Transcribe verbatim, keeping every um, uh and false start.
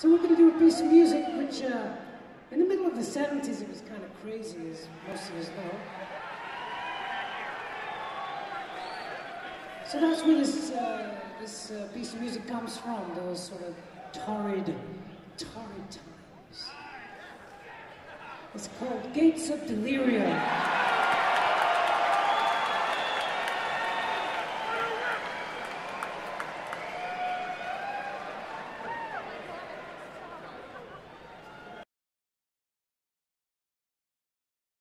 So we're going to do a piece of music which, uh, in the middle of the seventies, it was kind of crazy, as most of us know. So that's where this, uh, this uh, piece of music comes from, those sort of torrid, torrid times. It's called Gates of Delirium.